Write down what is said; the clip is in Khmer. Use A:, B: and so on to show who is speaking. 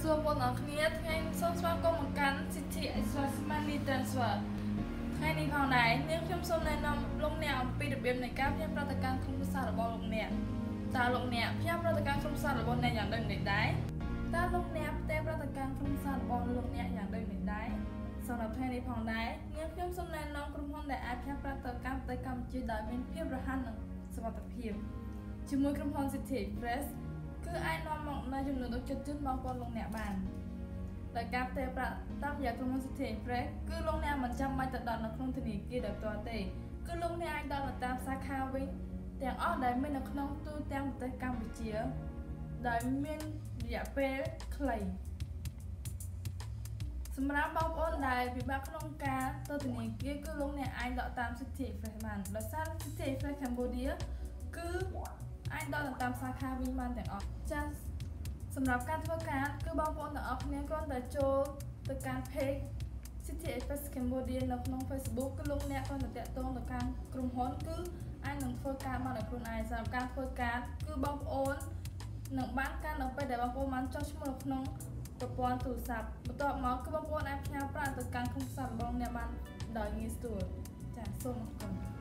A: សួរបងប្អូនគ្នាថ្ងៃសូមស្វាគមន៍មកកាន់សិទ្ធិ Express Money Transfer ថ្ងៃនេះផងដែរនាងខ្ញុំសូមណែនាំលោកអ្នកអំពីរបៀបនៃការផ្ញើប្រតិកម្មក្នុងភាសារបស់លោកអ្នកតើលោកអ្នកផ្ញើប្រតិកម្មក្នុងភាសារបស់អ្នកយ៉ាងដូចម្តេចដែរតើលោកអ្នកផ្ទេរប្រតិកម្មក្នុងភាសារបស់លោកអ្នកយ៉ាងដូចម្តេចដែរសម្រាប់ថ្ងៃនេះផងដែរនាងខ្ញុំសូមណែនាំក្រុមហ៊ុនដែលអាចផ្ញើប្រតិកម្មទៅកម្ពុជាដោយមានភាពរហ័សនិងសុវត្ថិភាពជាមួយក្រុមហ៊ុន City Express គឺអាចនាំមកនៅចំនួនទឹកចិត្តជឿនបងប្អូនលោកអ្នកបានដោយការផ្ទេរប្រាក់តាមរយៈក្រុមហ៊ុន City Express គឺលោកអ្នកមិនចាំបាច់ទៅដល់នៅក្នុងធនាគារដោយផ្ទាល់ទេគឺលោកអ្នកអាចដល់តាមសាខាវិញទាំងអស់ដែលមាននៅក្នុងទូទាំងប្រទេសកម្ពុជាដោយមានរយៈពេលខ្លីសម្រាប់បងប្អូនដែលពិបាកក្នុងការទៅធនាគារគឺលោកអ្នកអាចដកតាម City Express បានដោយសារ City Express Cambodia គឺអាចដកតាមសាខាវិញបានទាំងអស់ចា៎សម្រាប់ការធ្វើការគឺបងប្អូនទាំងអស់គ្នាគ្រាន់តែចូលទៅកាន់ page City Express Cambodia នៅក្នុង Facebook គឺលោកអ្នកគ្រាន់តែតាក់ទងទៅកាន់ក្រុមហ៊ុនគឺអាចនឹងធ្វើការបានដោយខ្លួនឯងសម្រាប់ការធ្វើការគឺបងប្អូននឹងបានការនៅពេលដែលបងប្អូនបានចុះឈ្មោះនៅក្នុងប្រព័ន្ធទូរស័ព្ទបន្ទាប់មកគឺបងប្អូនអាចផ្ញើប្រាក់ទៅកាន់ក្រុមហ៊ុនរបស់អ្នកបានដោយងាយស្រួលចា៎សូមអរគុណ